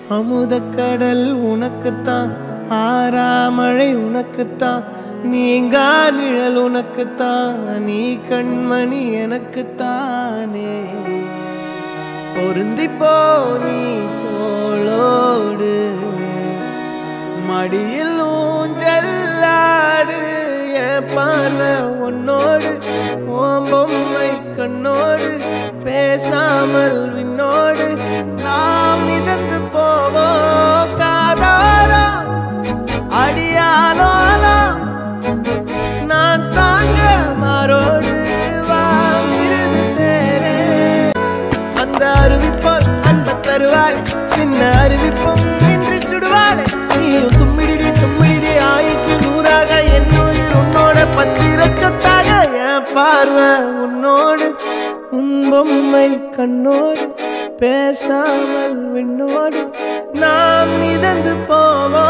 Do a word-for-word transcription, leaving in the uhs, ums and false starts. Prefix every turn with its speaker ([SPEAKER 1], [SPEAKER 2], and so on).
[SPEAKER 1] அமுதக்கடல் உனக்குத்தான், ஆறாமழை உனக்குத்தான், நீங்கா நிழல் உனக்குத்தான், நீ கண்மணி எனக்குத்தானே. பொருந்திப்போ நீ தோளோடு, மடியில் ஊஞ்சல்லாடு, என் பார்வை உன்னோடு, ஓம் பொம்மை கண்ணோடு, பேசாமல் விண்ணோடு நாம் மிதந்து போவோம் காதாரா அடியாலோலா, நான் தாங்க மாறோடு வா மிருது தேரே. அந்த அருவிப்போல் அன்ப தருவாளே, சின்ன அருவிப்போம் என்று சுடுவாளே, நீயும் தும்மிடி தும்மிடி ஆயுசு நூறாக, என் உயிர் உன்னோட பத்திர சொத்தாக. என் பார்வை உன்னோடு, உன் பொம்மை கண்ணோடு, பேசாமல் விண்ணோடு நாம் மிதந்து போவோம்.